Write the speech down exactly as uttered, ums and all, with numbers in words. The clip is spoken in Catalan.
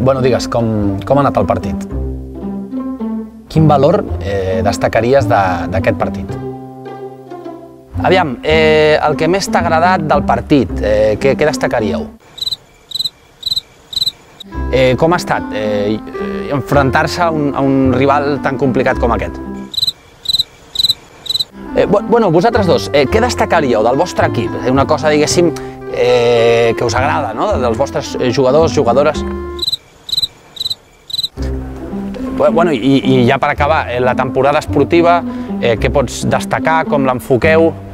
Bueno, digues, com, com ha anat el partit? Quin valor eh, destacaries d'aquest partit? Aviam, eh, el que més t'ha agradat del partit, eh, què, què destacaríeu? Eh, com ha estat eh, enfrontar-se a, un, a un rival tan complicat com aquest? Eh, bueno, vosaltres dos, eh, què destacaríeu del vostre equip? Una cosa, diguéssim, eh, que us agrada, no?, dels vostres jugadors, jugadores. Bueno, i, i ja per acabar, la temporada esportiva, eh, què pots destacar, com l'enfoqueu?